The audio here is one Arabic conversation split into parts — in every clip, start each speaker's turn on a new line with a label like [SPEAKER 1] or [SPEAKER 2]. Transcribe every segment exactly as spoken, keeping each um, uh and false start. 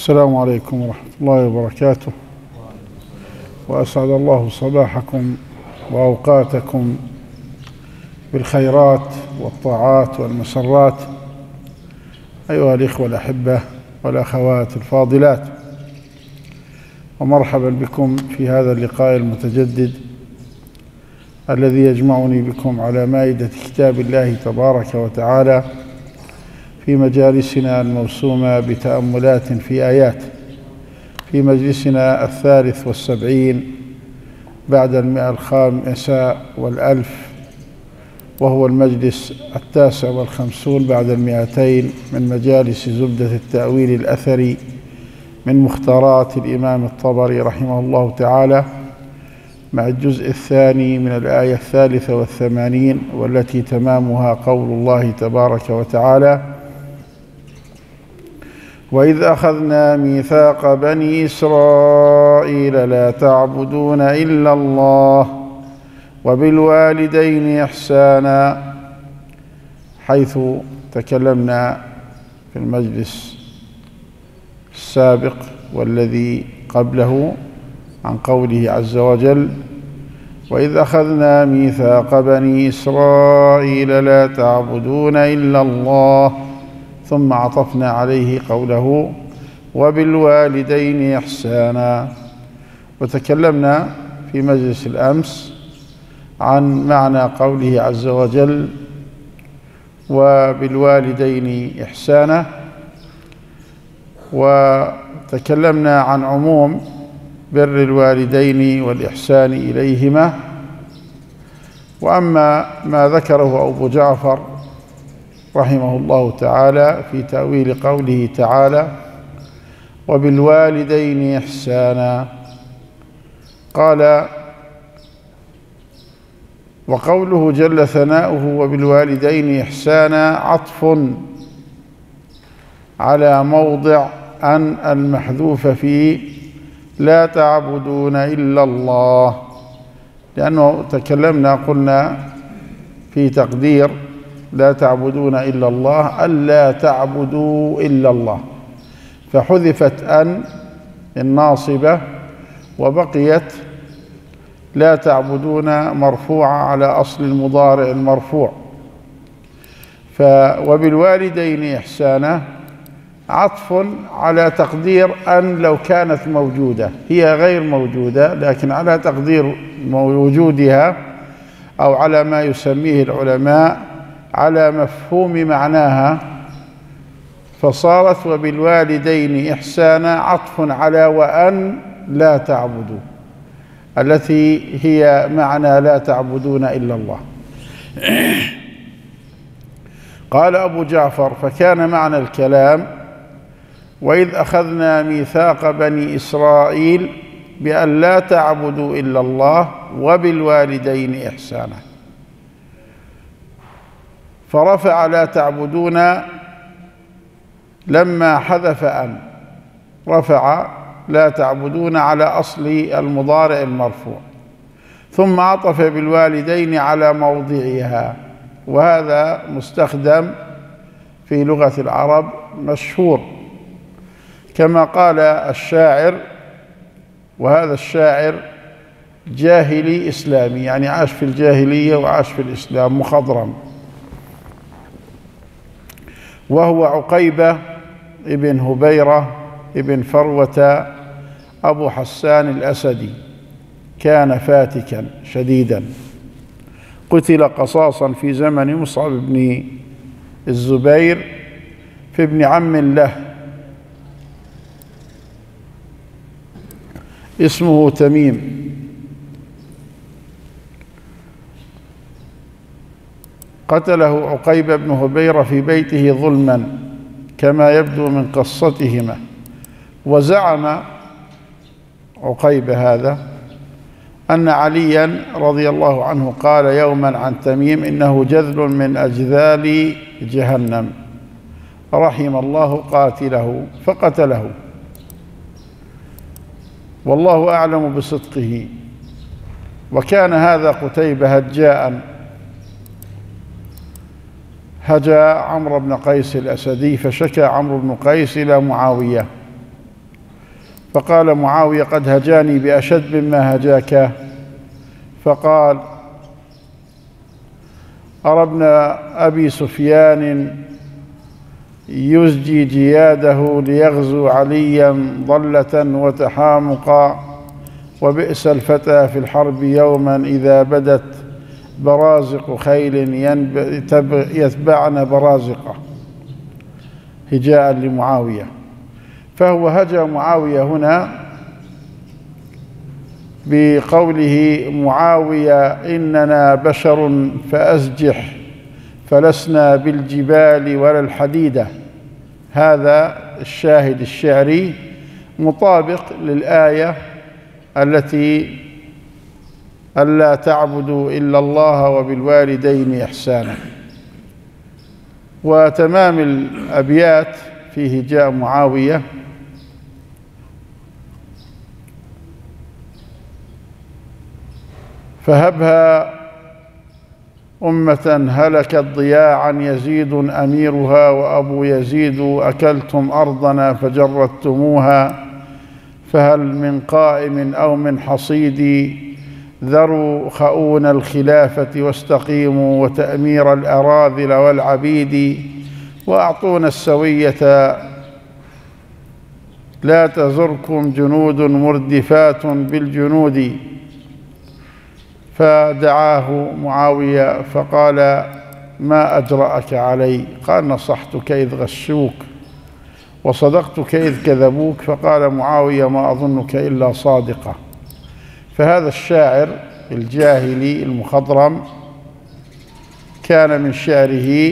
[SPEAKER 1] السلام عليكم ورحمة الله وبركاته، وأسعد الله صباحكم وأوقاتكم بالخيرات والطاعات والمسرات أيها الإخوة الأحبة والأخوات الفاضلات، ومرحبا بكم في هذا اللقاء المتجدد الذي يجمعني بكم على مائدة كتاب الله تبارك وتعالى في مجالسنا الموسومة بتأملات في آيات، في مجلسنا الثالث والسبعين بعد المئة الخامسة والألف، وهو المجلس التاسع والخمسون بعد المئتين من مجالس زبدة التأويل الأثري من مختارات الإمام الطبري رحمه الله تعالى، مع الجزء الثاني من الآية الثالثة والثمانين، والتي تمامها قول الله تبارك وتعالى: وإذ أخذنا ميثاق بني إسرائيل لا تعبدون إلا الله وبالوالدين إحسانا، حيث تكلمنا في المجلس السابق والذي قبله عن قوله عز وجل: وإذ أخذنا ميثاق بني إسرائيل لا تعبدون إلا الله، ثم عطفنا عليه قوله: وبالوالدين إحسانا. وتكلمنا في مجلس الأمس عن معنى قوله عز وجل: وبالوالدين إحسانا، وتكلمنا عن عموم بر الوالدين والإحسان إليهما. وأما ما ذكره أبو جعفر رحمه الله تعالى في تأويل قوله تعالى: وبالوالدين إحسانا، قال: وقوله جل ثناؤه وبالوالدين إحسانا عطف على موضع أن المحذوف فيه لا تعبدون إلا الله، لأنه تكلمنا قلنا في تقدير لا تعبدون إلا الله ألا تعبدوا إلا الله، فحذفت أن الناصبة وبقيت لا تعبدون مرفوعة على أصل المضارع المرفوع. ف وبالوالدين إحسانا عطف على تقدير أن لو كانت موجودة، هي غير موجودة، لكن على تقدير وجودها أو على ما يسميه العلماء على مفهوم معناها، فصارت وبالوالدين إحسانا عطف على وأن لا تعبدوا، التي هي معنى لا تعبدون إلا الله. قال أبو جعفر: فكان معنى الكلام وإذ أخذنا ميثاق بني إسرائيل بأن لا تعبدوا إلا الله وبالوالدين إحسانا، فرفع لا تعبدون لما حذف أن، رفع لا تعبدون على أصل المضارع المرفوع، ثم عطف بالوالدين على موضعها، وهذا مستخدم في لغة العرب مشهور، كما قال الشاعر، وهذا الشاعر جاهلي إسلامي، يعني عاش في الجاهلية وعاش في الإسلام، مخضرم، وهو عقيبة ابن هبيرة ابن فروة أبو حسان الأسدي، كان فاتكا شديدا، قتل قصاصا في زمن مصعب بن الزبير في ابن عم له اسمه تميم، قتله عقيبة بن هبيرة في بيته ظلما كما يبدو من قصتهما. وزعم عقيبة هذا أن عليا رضي الله عنه قال يوما عن تميم: إنه جذل من أجذال جهنم، رحم الله قاتله، فقتله، والله أعلم بصدقه. وكان هذا قتيبة هجاء، هجا عمرو بن قيس الأسدي، فشكى عمرو بن قيس إلى معاوية فقال معاوية: قد هجاني بأشد مما هجاك. فقال: أرى ابن أبي سفيان يزجي جياده ليغزو عليا ضلة وتحامقا، وبئس الفتى في الحرب يوما إذا بدت برازق خيل يتبعن برازقه، هجاء لمعاوية. فهو هجا معاوية هنا بقوله: معاوية إننا بشر فأسجح فلسنا بالجبال ولا الحديدة. هذا الشاهد الشعري مطابق للآية التي: ألا تعبدوا إلا الله وبالوالدين إحسانا. وتمام الأبيات في هجاء معاوية: فهبها أمة هلكت ضياعا يزيد أميرها، وأبو يزيد أكلتم أرضنا فجردتموها، فهل من قائم أو من حصيد، ذروا خؤون الخلافة واستقيموا، وتأمير الأراذل والعبيد، وأعطونا السوية لا تزركم جنود مردفات بالجنود. فدعاه معاوية فقال: ما أجرأك علي؟ قال: نصحتك إذ غشوك وصدقتك إذ كذبوك. فقال معاوية: ما أظنك إلا صادقة. فهذا الشاعر الجاهلي المخضرم كان من شعره: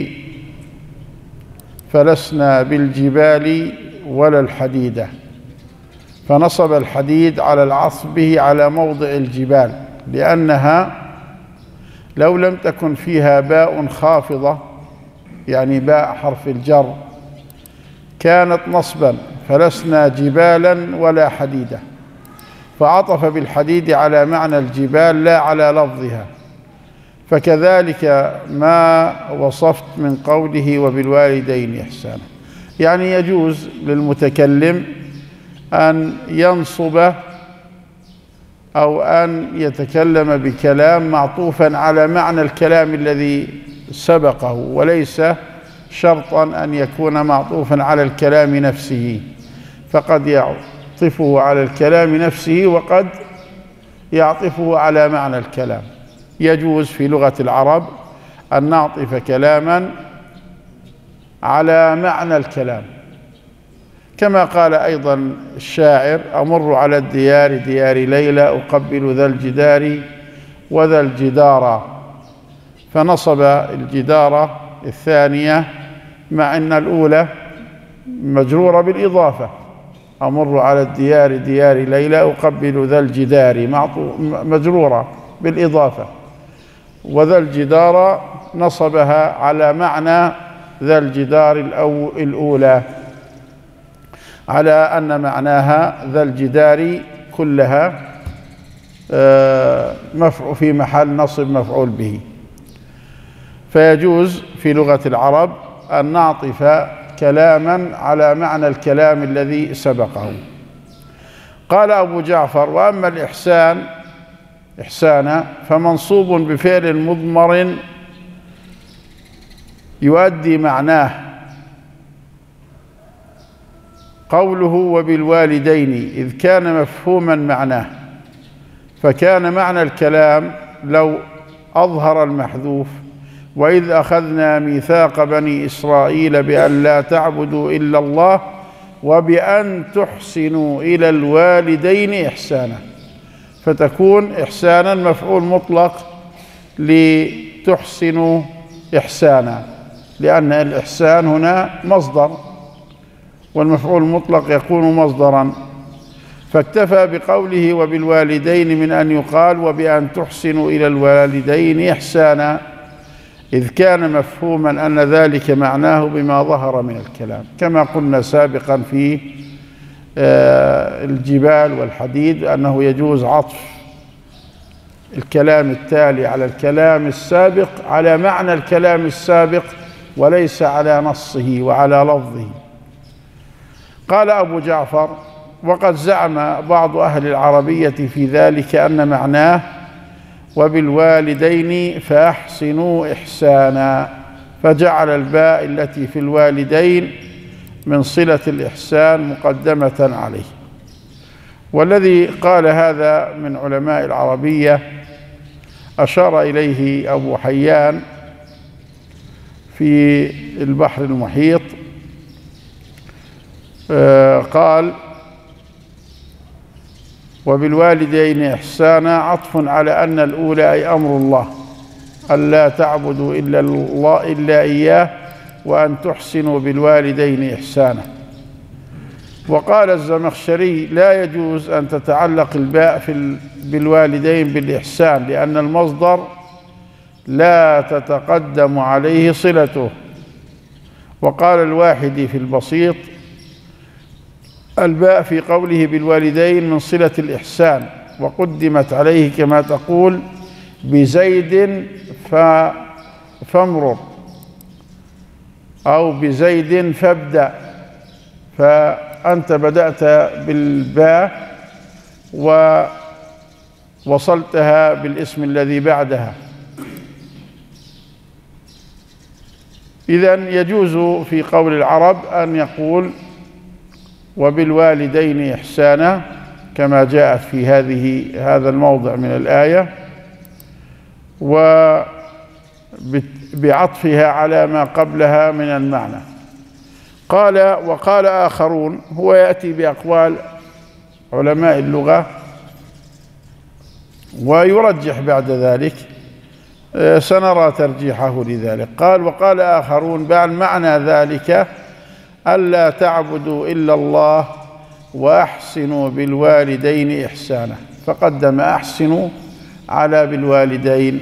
[SPEAKER 1] فلسنا بالجبال ولا الحديدة، فنصب الحديد على العطف به على موضع الجبال، لأنها لو لم تكن فيها باء خافضة، يعني باء حرف الجر، كانت نصبا، فلسنا جبالا ولا حديدة، فعطف بالحديد على معنى الجبال لا على لفظها. فكذلك ما وصفت من قوله: وبالوالدين إحسانا، يعني يجوز للمتكلم أن ينصب أو أن يتكلم بكلام معطوفا على معنى الكلام الذي سبقه، وليس شرطا أن يكون معطوفا على الكلام نفسه، فقد يعطفه على الكلام نفسه وقد يعطفه على معنى الكلام. يجوز في لغة العرب أن نعطف كلاما على معنى الكلام، كما قال أيضا الشاعر: أمر على الديار ديار ليلى، أقبل ذا الجدار وذا الجدار. فنصب الجدار الثانية مع أن الأولى مجرورة بالإضافة: أمر على الديار ديار ليلى، أقبل ذا الجدار، مجرورة بالإضافة. وذا الجدار نصبها على معنى ذا الجدار الأولى، على أن معناها ذا الجدار كلها مفعول في محل نصب مفعول به. فيجوز في لغة العرب أن نعطف كلاما على معنى الكلام الذي سبقه. قال أبو جعفر: وأما الإحسان إحسانا فمنصوب بفعل مضمر يؤدي معناه. قوله: وبالوالدين، إذ كان مفهوما معناه، فكان معنى الكلام لو أظهر المحذوف: وإذ أخذنا ميثاق بني إسرائيل بأن لا تعبدوا إلا الله وبأن تحسنوا إلى الوالدين إحسانا، فتكون إحسانا مفعول مطلق لتحسنوا إحسانا، لأن الإحسان هنا مصدر، والمفعول المطلق يكون مصدرا. فاكتفى بقوله وبالوالدين من أن يقال وبأن تحسنوا إلى الوالدين إحسانا، إذ كان مفهوما أن ذلك معناه بما ظهر من الكلام، كما قلنا سابقا في الجبال والحديد أنه يجوز عطف الكلام التالي على الكلام السابق على معنى الكلام السابق وليس على نصه وعلى لفظه. قال أبو جعفر: وقد زعم بعض أهل العربية في ذلك أن معناه وبالوالدين فأحسنوا إحسانا، فجعل الباء التي في الوالدين من صلة الإحسان مقدمة عليه. والذي قال هذا من علماء العربية أشار إليه أبو حيان في البحر المحيط، قال وبالوالدين إحسانا عطف على أن الأولى أي أمر الله ألا تعبدوا إلا الله إلا إياه وأن تحسنوا بالوالدين إحسانا. وقال الزمخشري لا يجوز أن تتعلق الباء في بالوالدين بالإحسان لأن المصدر لا تتقدم عليه صلته. وقال الواحدي في البسيط الباء في قوله بالوالدين من صلة الإحسان وقدمت عليه كما تقول بزيد فامرر أو بزيد فابدأ، فأنت بدأت بالباء ووصلتها بالاسم الذي بعدها. إذن يجوز في قول العرب أن يقول وبالوالدين إحسانا كما جاءت في هذه هذا الموضع من الآية، وبعطفها على ما قبلها من المعنى. قال وقال آخرون، هو يأتي بأقوال علماء اللغة ويرجح بعد ذلك، سنرى ترجيحه لذلك. قال وقال آخرون بعد معنى ذلك ألا تعبدوا إلا الله وأحسنوا بالوالدين إحسانا، فقدم أحسنوا على بالوالدين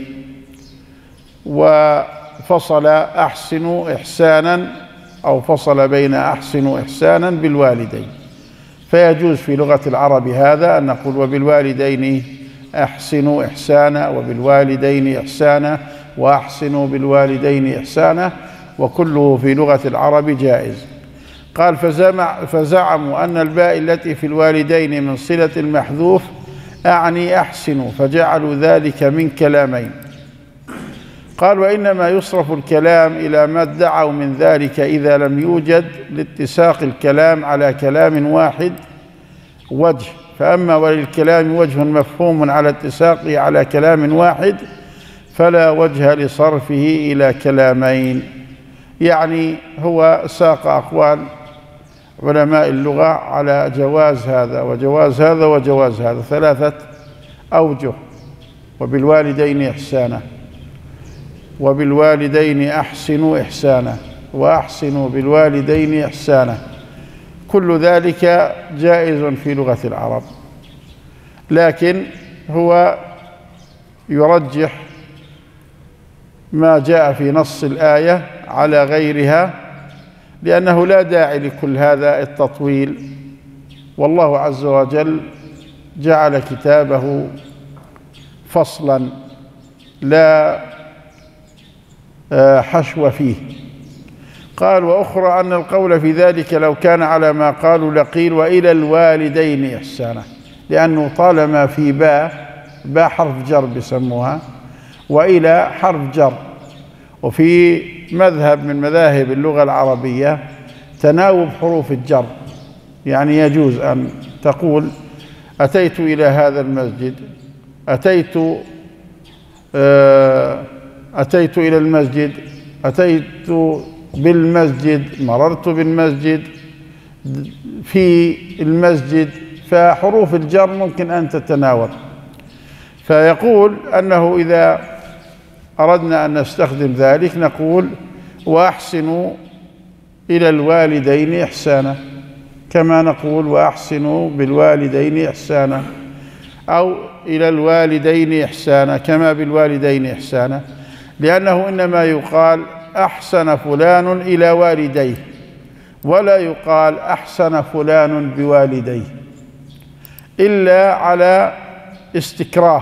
[SPEAKER 1] وفصل أحسنوا إحسانا أو فصل بين أحسنوا إحسانا بالوالدين. فيجوز في لغة العرب هذا أن نقول وبالوالدين أحسنوا إحسانا وبالوالدين إحسانا وأحسنوا بالوالدين إحسانا، وكله في لغة العرب جائز. قال فزعموا أن الباء التي في الوالدين من صلة المحذوف أعني أحسنوا، فجعلوا ذلك من كلامين. قال وإنما يصرف الكلام إلى ما ادعوا من ذلك إذا لم يوجد لاتساق الكلام على كلام واحد وجه، فأما وللكلام وجه مفهوم على اتساقه على كلام واحد فلا وجه لصرفه إلى كلامين. يعني هو ساق أقوال علماء اللغة على جواز هذا وجواز هذا وجواز هذا، ثلاثة أوجه: وبالوالدين إحسانا، وبالوالدين أحسنوا إحسانا، وأحسنوا بالوالدين إحسانا. كل ذلك جائز في لغة العرب، لكن هو يرجح ما جاء في نص الآية على غيرها لأنه لا داعي لكل هذا التطويل، والله عز وجل جعل كتابه فصلا لا حشو فيه. قال وأخرى أن القول في ذلك لو كان على ما قالوا لقيل وإلى الوالدين إحسانا، لأنه طالما في باء باء حرف جر بسموها، وإلى حرف جر، وفي مذهب من مذاهب اللغة العربية تناوب حروف الجر، يعني يجوز أن تقول أتيت إلى هذا المسجد، أتيت أتيت إلى المسجد، أتيت بالمسجد، مررت بالمسجد، في المسجد، فحروف الجر ممكن أن تتناوب. فيقول أنه إذا أردنا أن نستخدم ذلك نقول وأحسنوا إلى الوالدين إحسانا، كما نقول وأحسنوا بالوالدين إحسانا، أو إلى الوالدين إحسانا كما بالوالدين إحسانا، لأنه إنما يقال أحسن فلان إلى والديه، ولا يقال أحسن فلان بوالديه إلا على استكراه،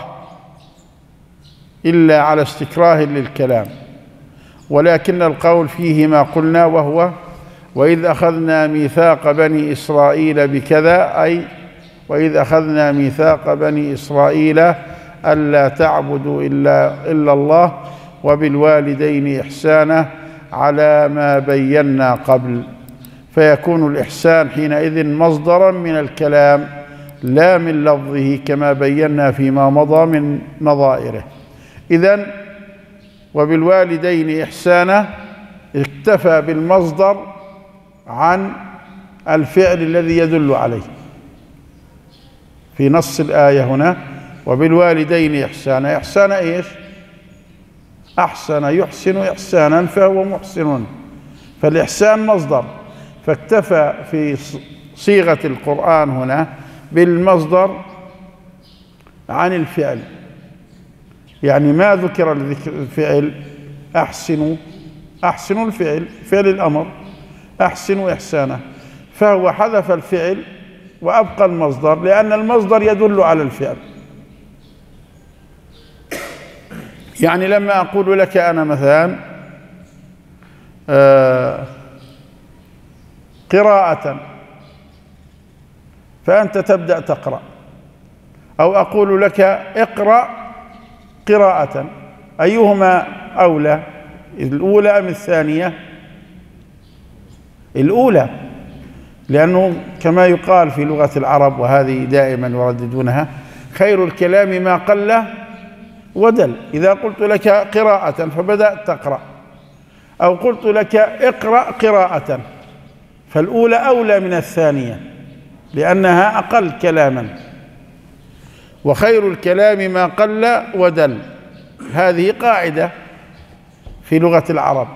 [SPEAKER 1] إلا على استكراه للكلام. ولكن القول فيه ما قلنا، وهو وإذ أخذنا ميثاق بني إسرائيل بكذا، أي وإذ أخذنا ميثاق بني إسرائيل ألا تعبدوا إلا, إلا الله وبالوالدين إحسانا على ما بينا قبل. فيكون الإحسان حينئذ مصدرا من الكلام لا من لفظه كما بينا فيما مضى من نظائره. إذن وبالوالدين إحسانا اكتفى بالمصدر عن الفعل الذي يدل عليه في نص الآية هنا، وبالوالدين إحسانا. إحسان إيش؟ أحسن يحسن إحسانا فهو محسن، فالإحسان مصدر، فاكتفى في صيغة القرآن هنا بالمصدر عن الفعل، يعني ما ذكر الفعل أحسنوا، أحسنوا الفعل فعل الأمر، أحسنوا إحسانا، فهو حذف الفعل وأبقى المصدر لأن المصدر يدل على الفعل. يعني لما أقول لك أنا مثلا آه قراءة، فأنت تبدأ تقرأ، أو أقول لك اقرأ قراءة، أيهما أولى، الأولى أم الثانية؟ الأولى، لأنه كما يقال في لغة العرب، وهذه دائما يرددونها: خير الكلام ما قل ودل. إذا قلت لك قراءة فبدأت تقرأ، أو قلت لك اقرأ قراءة، فالأولى أولى من الثانية لأنها أقل كلاما. وخير الكلام ما قل ودل، هذه قاعدة في لغة العرب.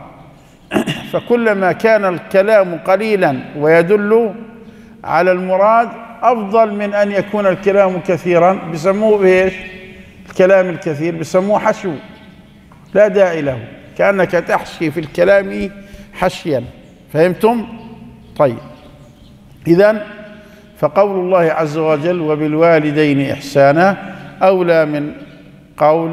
[SPEAKER 1] فكلما كان الكلام قليلا ويدل على المراد أفضل من أن يكون الكلام كثيرا، بسموه بإيش؟ الكلام الكثير بسموه حشو، لا داعي له، كأنك تحشي في الكلام حشيا. فهمتم؟ طيب، إذن فقول الله عز وجل وبالوالدين إحسانا أولى من قول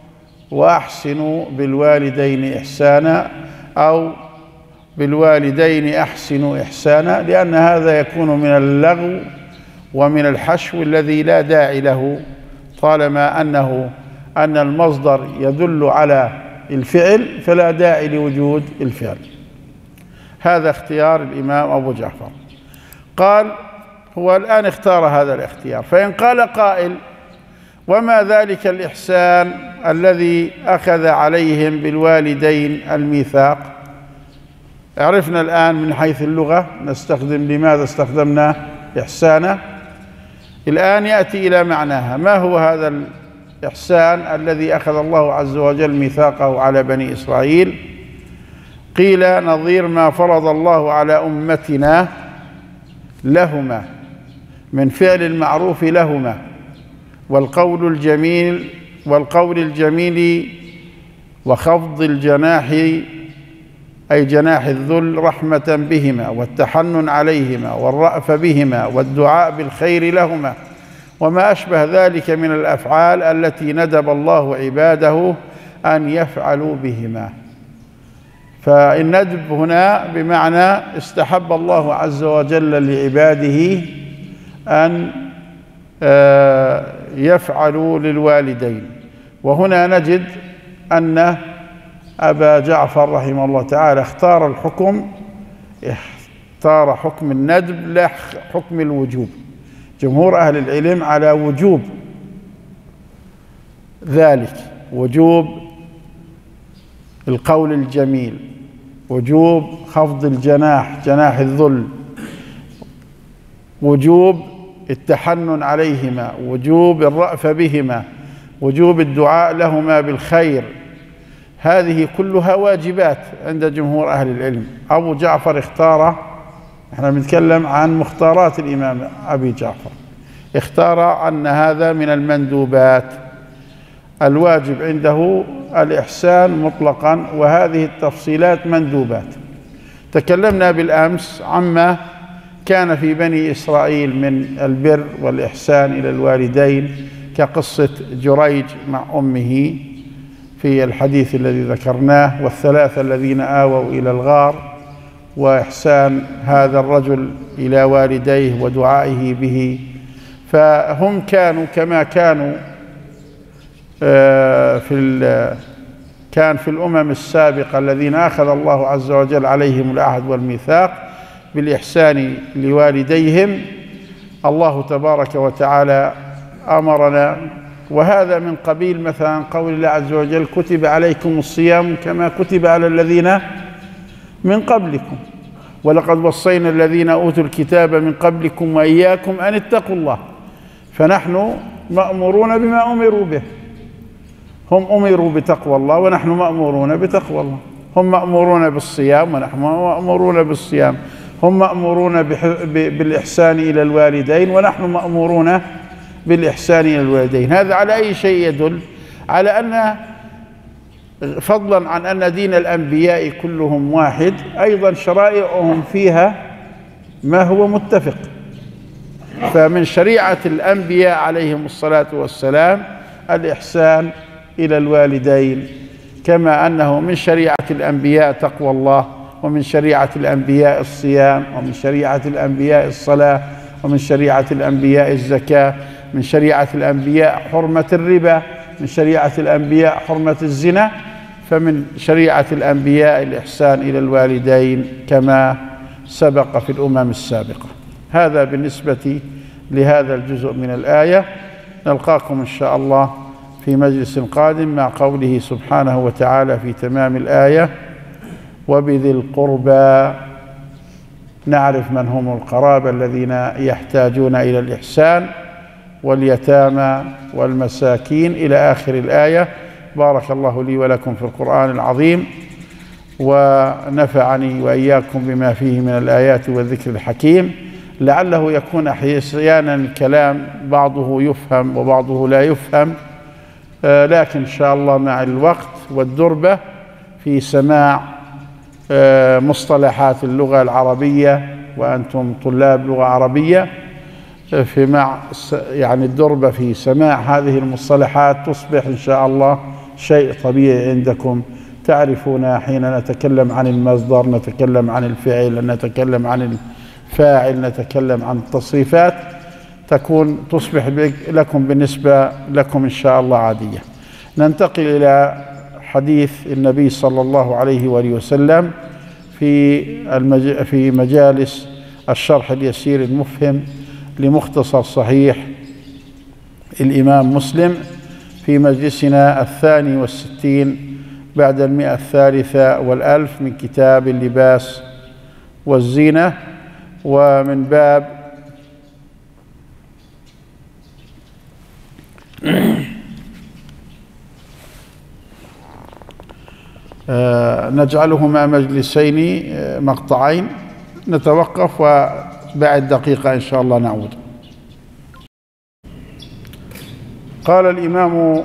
[SPEAKER 1] وأحسنوا بالوالدين إحسانا أو بالوالدين أحسنوا إحسانا، لأن هذا يكون من اللغو ومن الحشو الذي لا داعي له، طالما أنه أن المصدر يدل على الفعل فلا داعي لوجود الفعل. هذا اختيار الإمام أبو جعفر. قال هو الآن اختار هذا الاختيار، فإن قال قائل وما ذلك الإحسان الذي أخذ عليهم بالوالدين الميثاق؟ عرفنا الآن من حيث اللغة نستخدم لماذا استخدمنا إحسانا. الآن يأتي إلى معناها. ما هو هذا الإحسان الذي أخذ الله عز وجل ميثاقه على بني إسرائيل؟ قيل نظير ما فرض الله على أمتنا لهما من فعل المعروف لهما، والقول الجميل والقول الجميل وخفض الجناح أي جناح الذل رحمة بهما، والتحنن عليهما والرأف بهما، والدعاء بالخير لهما، وما أشبه ذلك من الأفعال التي ندب الله عباده أن يفعلوا بهما. فالندب هنا بمعنى استحب الله عز وجل لعباده أن يفعلوا للوالدين. وهنا نجد أن أبا جعفر رحمه الله تعالى اختار الحكم، اختار حكم الندب لا حكم الوجوب. جمهور أهل العلم على وجوب ذلك، وجوب القول الجميل، وجوب خفض الجناح جناح الذل، وجوب التحنن عليهما، وجوب الرأف بهما، وجوب الدعاء لهما بالخير. هذه كلها واجبات عند جمهور أهل العلم. أبو جعفر اختار، احنا بنتكلم عن مختارات الإمام أبي جعفر، اختار أن هذا من المندوبات، الواجب عنده الإحسان مطلقا، وهذه التفصيلات مندوبات. تكلمنا بالأمس عما كان في بني إسرائيل من البر والإحسان إلى الوالدين، كقصة جريج مع أمه في الحديث الذي ذكرناه، والثلاثة الذين آووا إلى الغار وإحسان هذا الرجل إلى والديه ودعائه به. فهم كانوا كما كانوا في كان في الأمم السابقة الذين أخذ الله عز وجل عليهم العهد والميثاق بالإحسان لوالديهم. الله تبارك وتعالى أمرنا، وهذا من قبيل مثلا قول الله عز وجل: كتب عليكم الصيام كما كتب على الذين من قبلكم ولقد وصينا الذين أوتوا الكتاب من قبلكم وإياكم أن اتقوا الله. فنحن مأمورون بما أمروا به. هم أمروا بتقوى الله ونحن مأمورون بتقوى الله. هم مأمورون بالصيام ونحن مأمورون بالصيام. هم مأمورون بالإحسان إلى الوالدين ونحن مأمورون بالإحسان إلى الوالدين. هذا على أي شيء يدل؟ على أن فضلا عن أن دين الأنبياء كلهم واحد، أيضا شرائعهم فيها ما هو متفق. فمن شريعة الأنبياء عليهم الصلاة والسلام الإحسان إلى الوالدين، كما أنه من شريعة الأنبياء تقوى الله، ومن شريعة الأنبياء الصيام، ومن شريعة الأنبياء الصلاة، ومن شريعة الأنبياء الزكاة، من شريعة الأنبياء حرمة الربا، من شريعة الأنبياء حرمة الزنا. فمن شريعة الأنبياء الإحسان إلى الوالدين كما سبق في الأمم السابقة. هذا بالنسبة لهذا الجزء من الآية. نلقاكم إن شاء الله في مجلس قادم مع قوله سبحانه وتعالى في تمام الآية: وبذي القربى. نعرف من هم القرابة الذين يحتاجون إلى الإحسان، واليتامى والمساكين إلى آخر الآية. بارك الله لي ولكم في القرآن العظيم، ونفعني وإياكم بما فيه من الآيات والذكر الحكيم. لعله يكون أحيانا الكلام بعضه يفهم وبعضه لا يفهم، لكن إن شاء الله مع الوقت والدربة في سماع مصطلحات اللغة العربية، وأنتم طلاب لغة عربية، في مع يعني الدربة في سماع هذه المصطلحات تصبح إن شاء الله شيء طبيعي عندكم. تعرفون حين نتكلم عن المصدر، نتكلم عن الفعل، نتكلم عن الفاعل، نتكلم عن التصريفات، تكون تصبح لكم بالنسبة لكم إن شاء الله عادية. ننتقل إلى حديث النبي صلى الله عليه وآله وسلم في المج... في مجالس الشرح اليسير المفهم لمختصر صحيح الإمام مسلم، في مجلسنا الثاني والستين بعد المئة الثالثة والألف من كتاب اللباس والزينة، ومن باب نجعلهما مجلسين مقطعين، نتوقف وبعد دقيقة إن شاء الله نعود. قال الإمام: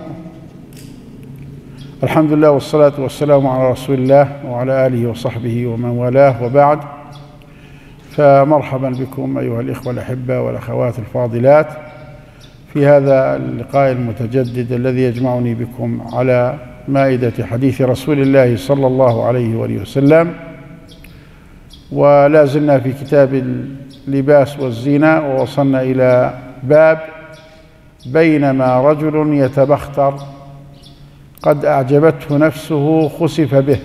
[SPEAKER 1] الحمد لله والصلاة والسلام على رسول الله وعلى آله وصحبه ومن والاه، وبعد. فمرحبا بكم أيها الإخوة الأحبة والأخوات الفاضلات في هذا اللقاء المتجدد الذي يجمعني بكم على مائدة حديث رسول الله صلى الله عليه وآله وسلم. ولا زلنا في كتاب اللباس والزينة، ووصلنا إلى باب: بينما رجل يتبختر قد أعجبته نفسه خسف به.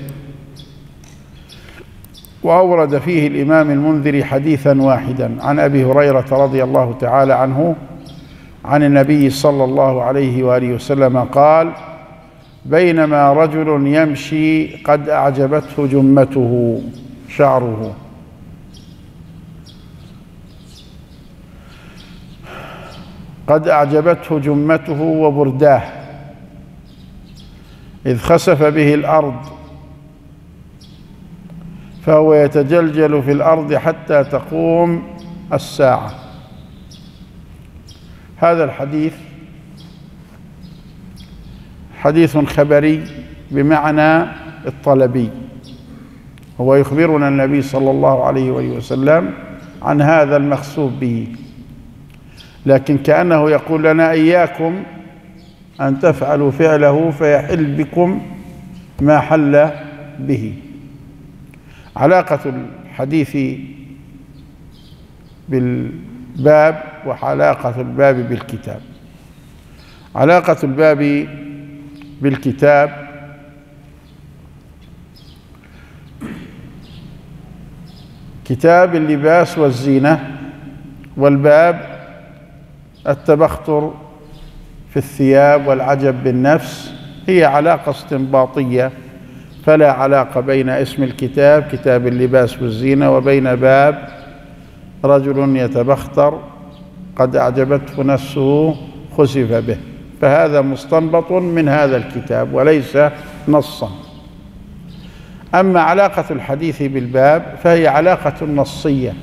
[SPEAKER 1] وأورد فيه الإمام المنذري حديثا واحدا عن أبي هريرة رضي الله تعالى عنه عن النبي صلى الله عليه وآله وسلم قال: بينما رجل يمشي قد أعجبته جمته، شعره، قد أعجبته جمته وبرداه، إذ خسف به الأرض فهو يتجلجل في الأرض حتى تقوم الساعة. هذا الحديث حديث خبري بمعنى الطلبي، هو يخبرنا النبي صلى الله عليه وسلم عن هذا المخسوف به، لكن كأنه يقول لنا: إياكم أن تفعلوا فعله فيحل بكم ما حل به. علاقة الحديث بالباب وعلاقة الباب بالكتاب. علاقة الباب بالكتاب: كتاب اللباس والزينة، والباب التبختر في الثياب والعجب بالنفس، هي علاقة استنباطية، فلا علاقة بين اسم الكتاب كتاب اللباس والزينة وبين باب رجل يتبختر قد أعجبته نفسه خسف به، فهذا مستنبط من هذا الكتاب وليس نصا. أما علاقة الحديث بالباب فهي علاقة نصية،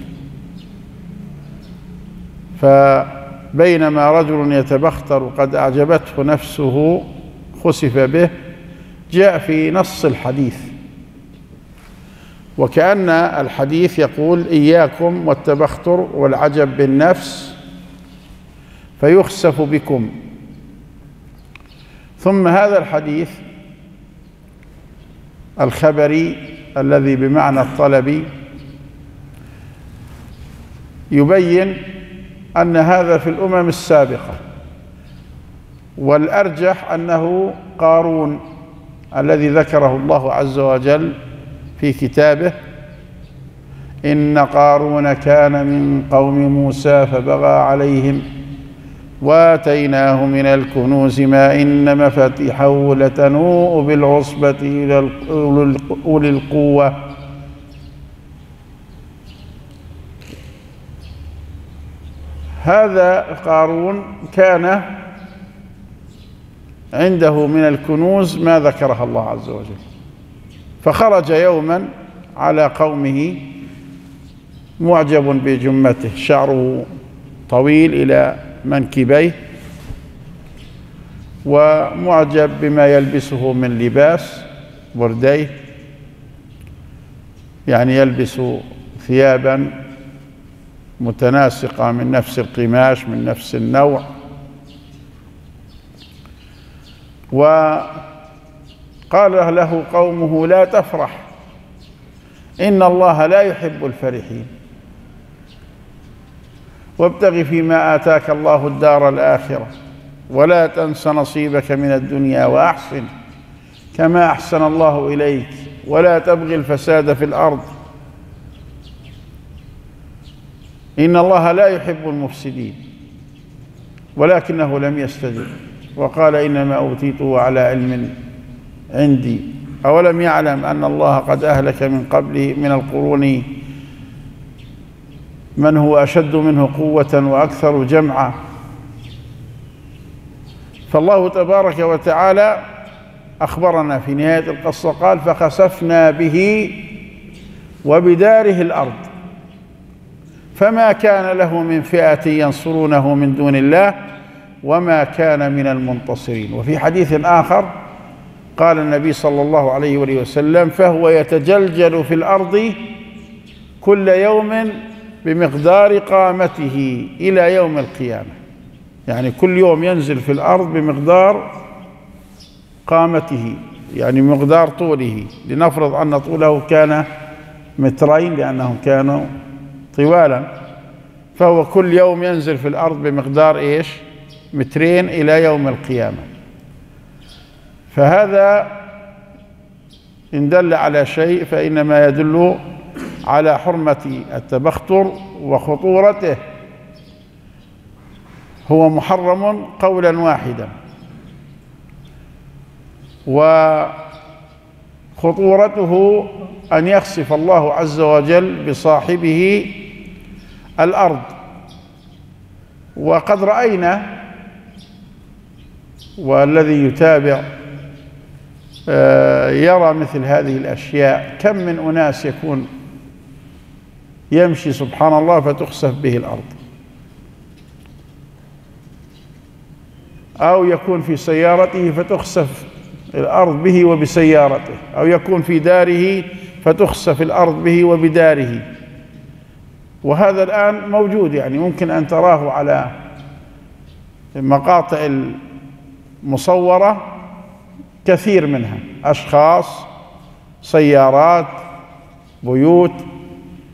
[SPEAKER 1] فبينما رجل يتبختر قد أعجبته نفسه خسف به جاء في نص الحديث، وكأن الحديث يقول إياكم والتبختر والعجب بالنفس فيخسف بكم. ثم هذا الحديث الخبري الذي بمعنى الطلب يبين أن هذا في الأمم السابقة، والأرجح أنه قارون الذي ذكره الله عز وجل في كتابه: إن قارون كان من قوم موسى فبغى عليهم وآتيناه من الكنوز ما إن مفاتحه لتنوء بالعصبة إلى أولي القوة. هذا قارون كان عنده من الكنوز ما ذكرها الله عز وجل، فخرج يوما على قومه معجب بجمته، شعره طويل إلى منكبيه، ومعجب بما يلبسه من لباس برديه، يعني يلبس ثيابا متناسقة من نفس القماش من نفس النوع. وقال له قومه: لا تفرح، إن الله لا يحب الفرحين، وابتغ فيما آتاك الله الدار الآخرة ولا تنس نصيبك من الدنيا وأحسن كما أحسن الله إليك ولا تبغي الفساد في الأرض إن الله لا يحب المفسدين. ولكنه لم يستجب وقال: إنما أوتيته على علم عندي، أولم يعلم أن الله قد أهلك من قبله من القرون من هو أشد منه قوة وأكثر جمعا. فالله تبارك وتعالى أخبرنا في نهاية القصة قال: فخسفنا به وبداره الأرض فما كان له من فئة ينصرونه من دون الله وما كان من المنتصرين. وفي حديث آخر قال النبي صلى الله عليه وآله وسلم: فهو يتجلجل في الأرض كل يوم بمقدار قامته إلى يوم القيامة، يعني كل يوم ينزل في الأرض بمقدار قامته، يعني مقدار طوله. لنفرض أن طوله كان مترين لأنهم كانوا طوالا، فهو كل يوم ينزل في الأرض بمقدار إيش؟ مترين إلى يوم القيامة. فهذا إن دل على شيء فإنما يدل على حرمة التبختر وخطورته. هو محرم قولا واحدا، وخطورته أن يخسف الله عز وجل بصاحبه الأرض. وقد رأينا، والذي يتابع يرى مثل هذه الأشياء، كم من أناس يكون يمشي سبحان الله فتخسف به الأرض، أو يكون في سيارته فتخسف الأرض به وبسيارته، أو يكون في داره فتخسف الأرض به وبداره. وهذا الآن موجود، يعني ممكن أن تراه على مقاطع المصورة كثير منها، أشخاص، سيارات، بيوت،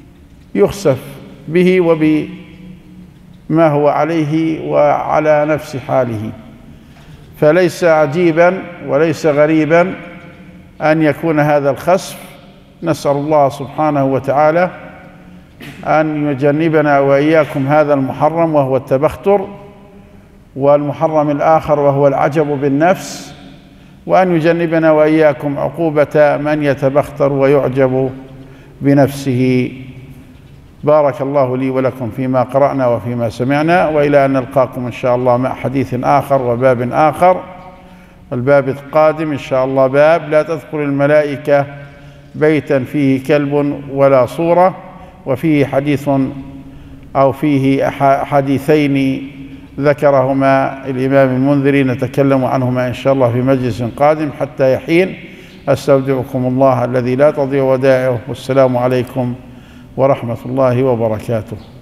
[SPEAKER 1] يخسف به وبما هو عليه وعلى نفس حاله. فليس عجيبا وليس غريبا أن يكون هذا الخسف. نسأل الله سبحانه وتعالى أن يجنبنا وإياكم هذا المحرم وهو التبختر، والمحرم الآخر وهو العجب بالنفس، وأن يجنبنا وإياكم عقوبة من يتبختر ويعجب بنفسه. بارك الله لي ولكم فيما قرأنا وفيما سمعنا، وإلى أن نلقاكم إن شاء الله مع حديث آخر وباب آخر. الباب القادم إن شاء الله باب لا تدخل الملائكة بيتا فيه كلب ولا صورة، وفيه حديث أو فيه حديثين ذكرهما الإمام المنذري نتكلم عنهما إن شاء الله في مجلس قادم حتى يحين. أستودعكم الله الذي لا تضيع ودائعه، والسلام عليكم ورحمة الله وبركاته.